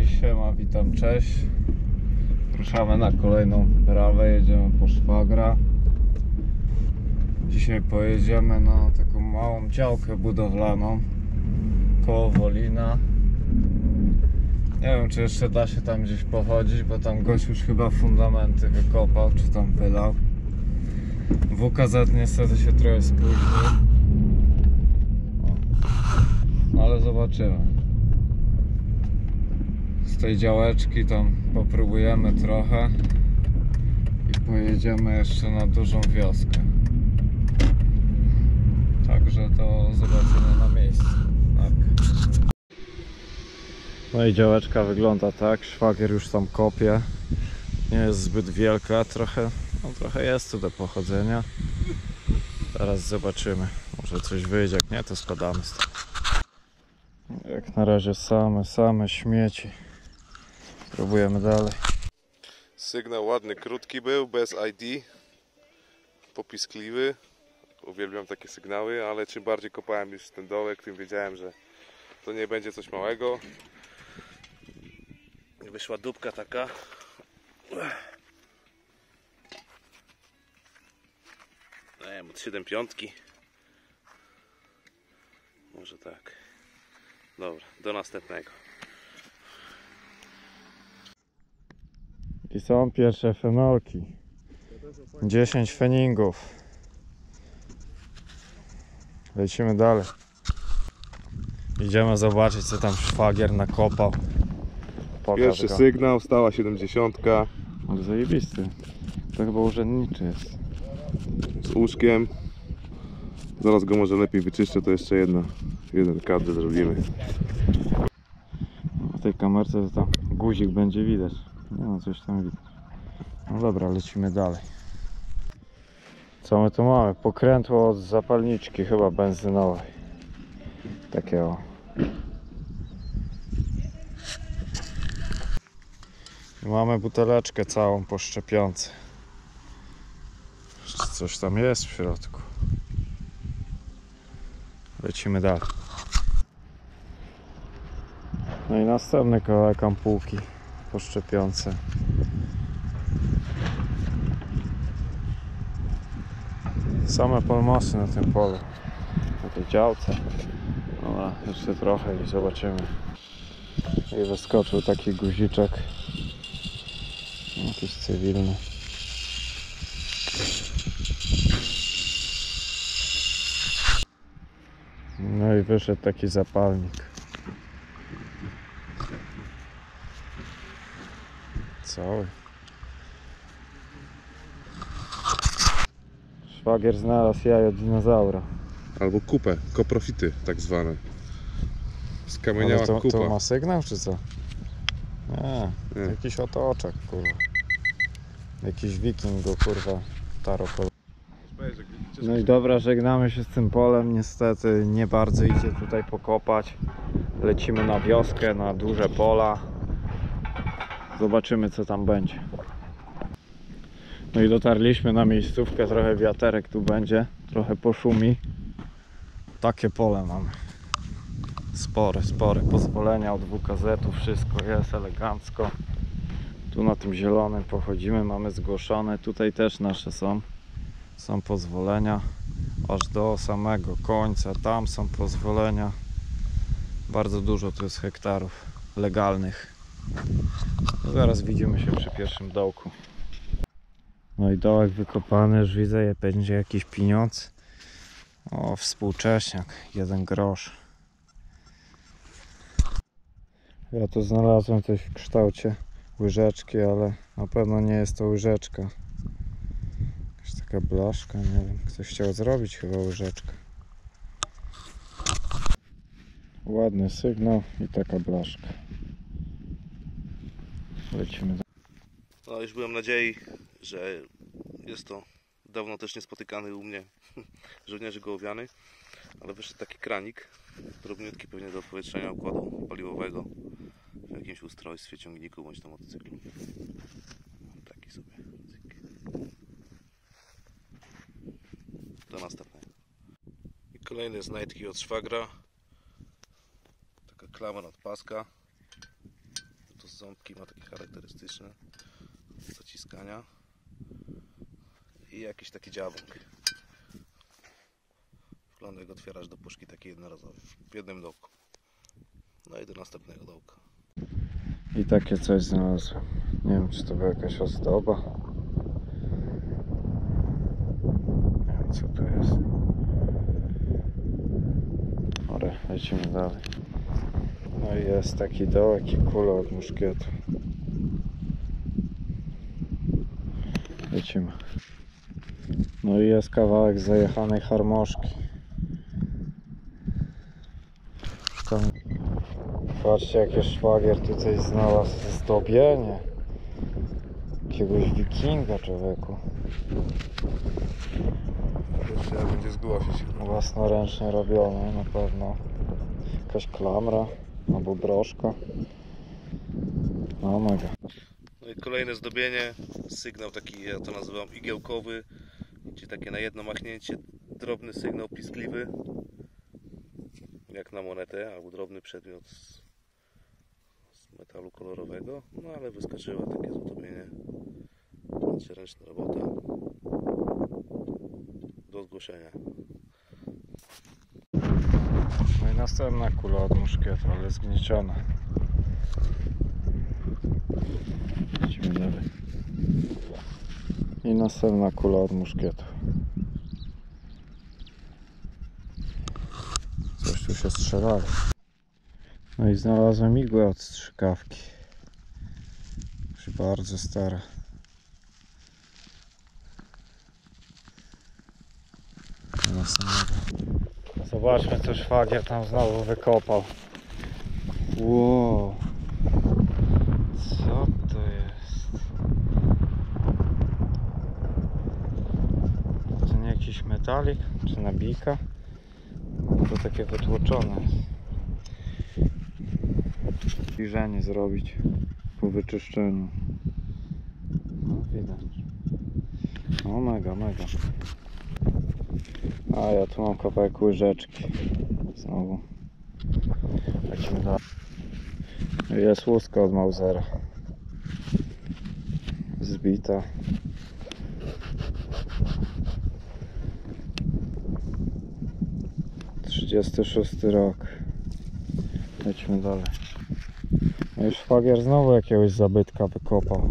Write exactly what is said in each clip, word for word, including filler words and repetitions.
Hej, siema, witam, cześć. Ruszamy na kolejną wyprawę, jedziemy po szwagra. Dzisiaj pojedziemy na taką małą działkę budowlaną koło Wolina. Nie wiem, czy jeszcze da się tam gdzieś pochodzić, bo tam gość już chyba fundamenty wykopał, czy tam wylał. W K Z niestety się trochę spóźnił, no, ale zobaczymy. Z tej działeczki tam popróbujemy trochę i pojedziemy jeszcze na dużą wioskę. Także to zobaczymy na miejscu. Tak. No i działeczka wygląda tak, szwagier już tam kopie. Nie jest zbyt wielka, trochę, no trochę jest tu do pochodzenia. Zaraz zobaczymy, może coś wyjdzie, jak nie to spadamy stąd. Jak na razie same, same śmieci. Próbujemy dalej. Sygnał ładny, krótki był, bez I D. Popiskliwy. Uwielbiam takie sygnały, ale czym bardziej kopałem już ten dołek, tym wiedziałem, że to nie będzie coś małego. Wyszła dupka taka. Nie wiem, od siedem piątki. Może tak. Dobra, do następnego. I są pierwsze fenolki. dziesięć feningów. Lecimy dalej. Idziemy zobaczyć, co tam szwagier nakopał. Pokaż Pierwszy go. sygnał, stała siedemdziesiątka. Ale zajebisty. To chyba urzędniczy jest. Z łóżkiem. Zaraz go może lepiej wyczyszczę, to jeszcze jedna, jeden kadr zrobimy. W tej kamerce to tam guzik będzie widać. Nie no, coś tam widać. No dobra, lecimy dalej. Co my tu mamy? Pokrętło od zapalniczki chyba benzynowej. Takiego. I mamy buteleczkę całą po szczepionce. Jeszcze coś tam jest w środku. Lecimy dalej. No i następny kawałek ampułki po szczepionce. Same polmosy na tym polu, na tej działce. Dobra, jeszcze trochę i zobaczymy. I wyskoczył taki guziczek, jakiś cywilny. No i wyszedł taki zapalnik. Cały. Szwagier znalazł jajo dinozaura. Albo kupę, koprofity tak zwane. Skamieniała Ale to, kupa. to ma sygnał czy co? Nie, Nie. jakiś otoczek, kurwa. Jakiś wiking go, kurwa, tarokol. No i dobra, żegnamy się z tym polem. Niestety nie bardzo idzie tutaj pokopać. Lecimy na wioskę, na duże pola. Zobaczymy, co tam będzie. No i dotarliśmy na miejscówkę, trochę wiaterek tu będzie, trochę poszumi. Takie pole mamy. Spore, spore pozwolenia od W K Z-u, wszystko jest elegancko. Tu na tym zielonym pochodzimy, mamy zgłoszone. Tutaj też nasze są. Są pozwolenia aż do samego końca. Tam są pozwolenia. Bardzo dużo tu jest hektarów legalnych. No zaraz widzimy się przy pierwszym dołku. No i dołek wykopany, już widzę, będzie jakiś pieniądz. O, współcześniak, jeden grosz. Ja tu znalazłem coś w kształcie łyżeczki, ale na pewno nie jest to łyżeczka. Jakaś taka blaszka, nie wiem, ktoś chciał zrobić chyba łyżeczkę. Ładny sygnał i taka blaszka. Lecimy. No już byłem nadziei, że jest to dawno też niespotykany u mnie żołnierzy gołowiany, ale wyszedł taki kranik, drobniutki pewnie do odpowietrzenia układu paliwowego w jakimś ustrojstwie, ciągniku bądź na motocyklu. Taki sobie. Do następnego. I kolejne znajdki od szwagra. Taka klamra od paska. ząbki ma takie charakterystyczne zaciskania i jakiś taki dziabąk. Wygląda jak otwierasz do puszki taki jednorazowy w jednym dołku. No i do następnego dołka. I takie coś znalazłem. Nie wiem, czy to była jakaś ozdoba. Nie wiem, co tu jest. Dobra, lecimy dalej. No i jest taki dołek i kula od muszkietu. Lecimy. No i jest kawałek zajechanej harmoszki. Tam... Patrzcie, jakie szwagier tutaj znalazł zdobienie jakiegoś wikinga, człowieku. Trzeba będzie zgłosić. Własnoręcznie robione na pewno. Jakaś klamra albo broszka. No mega. No i kolejne zdobienie, sygnał taki, ja to nazywam igiełkowy, czyli takie na jedno machnięcie, drobny sygnał piskliwy, jak na monetę, albo drobny przedmiot z, z metalu kolorowego, no ale wyskoczyło takie zdobienie, będzie ręczna robota, do zgłoszenia. No i następna kula od muszkietu, ale zgnieciona. Idźmy dalej. I następna kula od muszkietu. Coś tu się strzelało. No i znalazłem igłę od strzykawki. Już bardzo stare. Następnego. Zobaczmy, co szwagier tam znowu wykopał. Wow. Co to jest? To nie jakiś metalik? Czy nabijka? To takie wytłoczone. Zbliżenie zrobić po wyczyszczeniu. No widać. No mega, mega. A ja tu mam kawałek łyżeczki. Znowu. Lecimy dalej. Jest łuska od Mausera. Zbita. trzydziesty szósty rok. Lecimy dalej. No i szwagier znowu jakiegoś zabytka wykopał.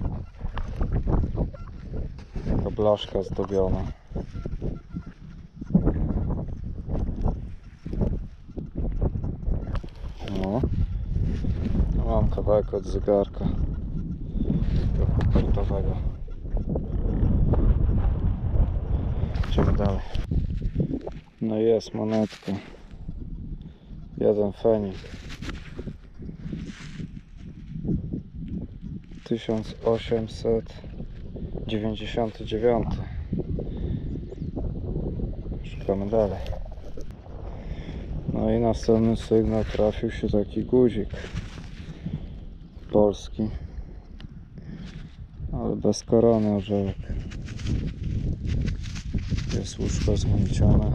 Taka blaszka zdobiona. No. Mam kawałek od zegarka portowego. Idziemy dalej. No jest monetka. Jeden fenik. tysiąc osiemset dziewięćdziesiąty dziewiąty. Szukamy dalej. No i następny sygnał, trafił się taki guzik polski, ale bez korony orzełek. Jest łóżko zgniecione.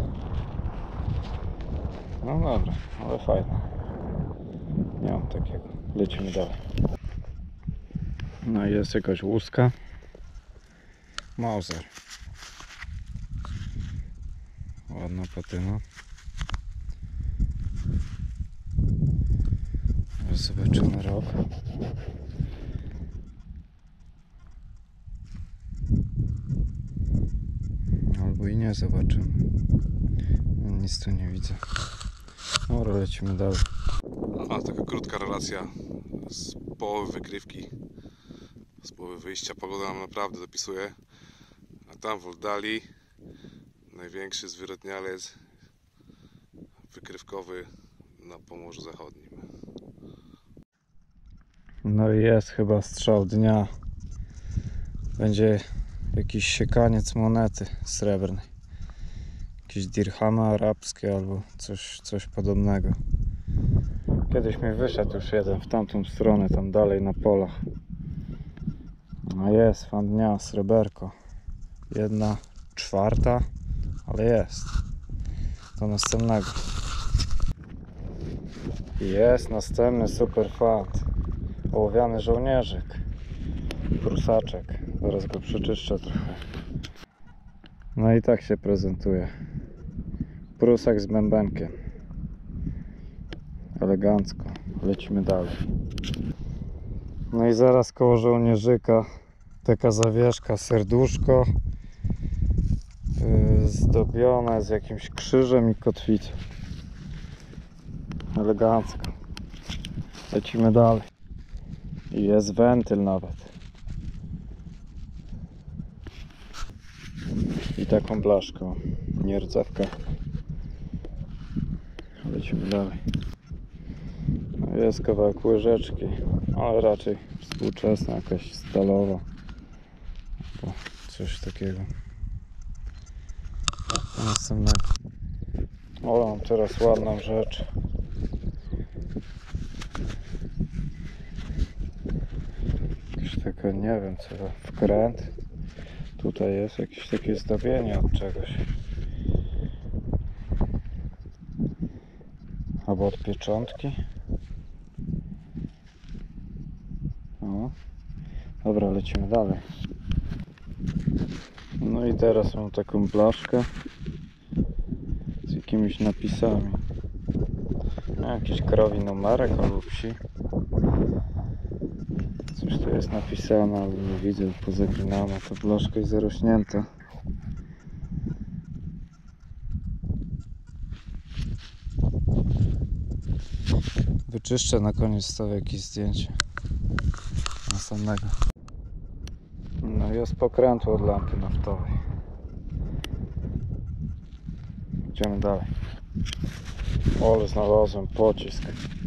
No dobra, ale fajne. Nie mam takiego. Lecimy dalej. No i jest jakaś łuska. Mauser. Ładna patyna. Zobaczymy rok. Albo i nie zobaczymy. Nic tu nie widzę. Dobra, lecimy dalej. A taka krótka relacja z połowy wykrywki, z połowy wyjścia. Pogoda nam naprawdę dopisuje. A tam w oddali największy zwyrodnialec wykrywkowy na Pomorzu Zachodnim. No i jest chyba strzał dnia. Będzie jakiś siekaniec monety srebrnej. Jakieś dirhamy arabskie albo coś, coś podobnego. Kiedyś mi wyszedł już jeden w tamtą stronę, tam dalej na polach. No jest, fan dnia, sreberko. Jedna czwarta, ale jest. Do następnego. Jest następny super fant. Ołowiany żołnierzyk. Prusaczek. Zaraz go przeczyszczę trochę. No i tak się prezentuje. Prusak z bębenkiem. Elegancko. Lecimy dalej. No i zaraz koło żołnierzyka taka zawieszka, serduszko yy, zdobione z jakimś krzyżem i kotwicą. Elegancko. Lecimy dalej. I jest wentyl nawet. I taką blaszką. Nie rdzewka. Lecimy dalej. No jest kawałek łyżeczki, ale raczej współczesna, jakaś stalowa. Albo coś takiego. Następnego. O, mam teraz ładną rzecz. Jakieś takie, nie wiem co to, wkręt. Tutaj jest jakieś takie zdobienie od czegoś. Albo od pieczątki. O. Dobra, lecimy dalej. No i teraz mam taką blaszkę z jakimiś napisami. No, jakiś krowi numerek albo psi. Coś tu jest napisane, ale nie widzę, pozagrinane. Ta blaszka jest zarośnięta. Wyczyszczę na koniec, wstawię jakieś zdjęcie następnego. No jest pokrętło od lampy naftowej. Idziemy dalej. O, ale znalazłem pocisk.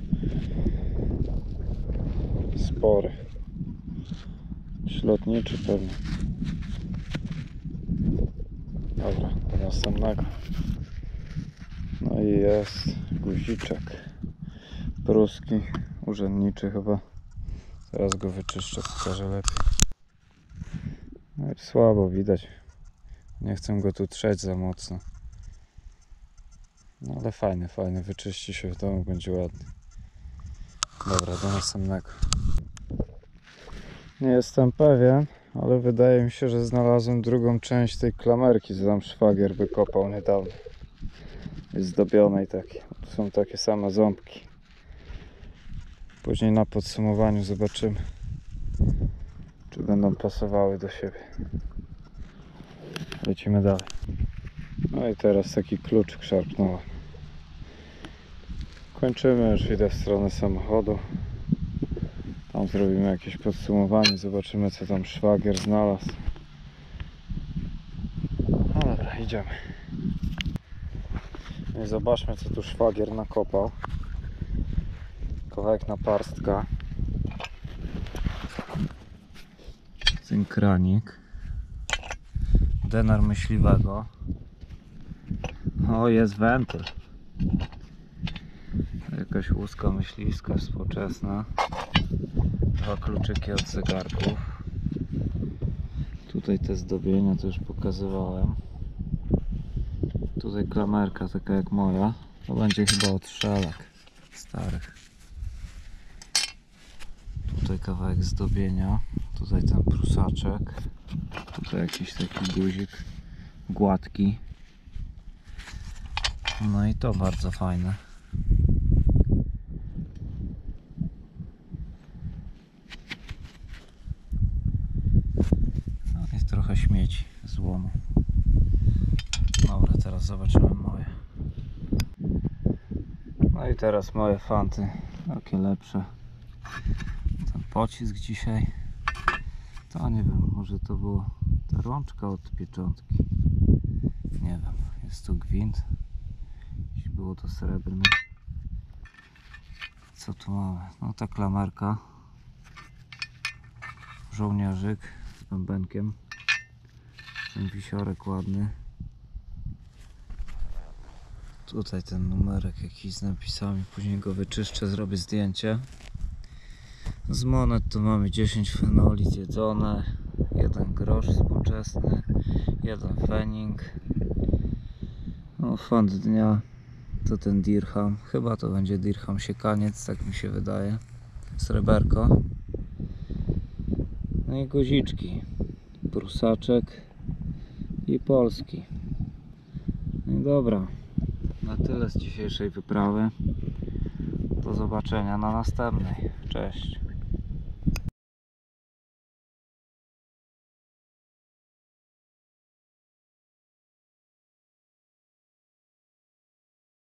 Spory. Lotniczy pewnie. Dobra, do następnego. No i jest guziczek pruski, urzędniczy chyba. Zaraz go wyczyszczę, pokażę lepiej. No i słabo widać. Nie chcę go tu trzeć za mocno. No ale fajny, fajny. Wyczyści się w domu, będzie ładny. Dobra, do następnego. Nie jestem pewien, ale wydaje mi się, że znalazłem drugą część tej klamerki, co tam szwagier wykopał niedawno. Jest zdobionej takie. Tu są takie same ząbki. Później na podsumowaniu zobaczymy, czy będą pasowały do siebie. Lecimy dalej. No i teraz taki kluczyk szarpnąłem. Kończymy, już idę w stronę samochodu. Tam zrobimy jakieś podsumowanie, zobaczymy co tam szwagier znalazł. No dobra, idziemy. No i zobaczmy co tu szwagier nakopał. Kawałek naparstka. Ten kranik. Denar myśliwego. O, jest wentyl. Jakaś łuska myśliwska współczesna. Dwa kluczyki od zegarków. Tutaj te zdobienia to już pokazywałem. Tutaj klamerka taka jak moja. To będzie chyba od szelek starych. Tutaj kawałek zdobienia. Tutaj ten prusaczek. Tutaj jakiś taki guzik gładki. No i to bardzo fajne. No i trochę śmieci, złomu. Dobra, teraz zobaczymy moje. No i teraz moje fanty. Takie lepsze. Ten pocisk dzisiaj. To nie wiem, może to było ta rączka od pieczątki. Nie wiem, jest tu gwint. Jeśli było to srebrne. Co tu mamy? No ta klamerka. Żołnierzyk z bębenkiem. Ten wisiorek ładny. Tutaj ten numerek jakiś z napisami. Później go wyczyszczę, zrobię zdjęcie. Z monet to mamy dziesięć fenoli zjedzone, jeden grosz współczesny, jeden fening. No, font dnia to ten dirham. Chyba to będzie dirham siekaniec, tak mi się wydaje. sreberko. No i guziczki. Prusaczek i polski. No i dobra. Na tyle z dzisiejszej wyprawy. Do zobaczenia na następnej. Cześć.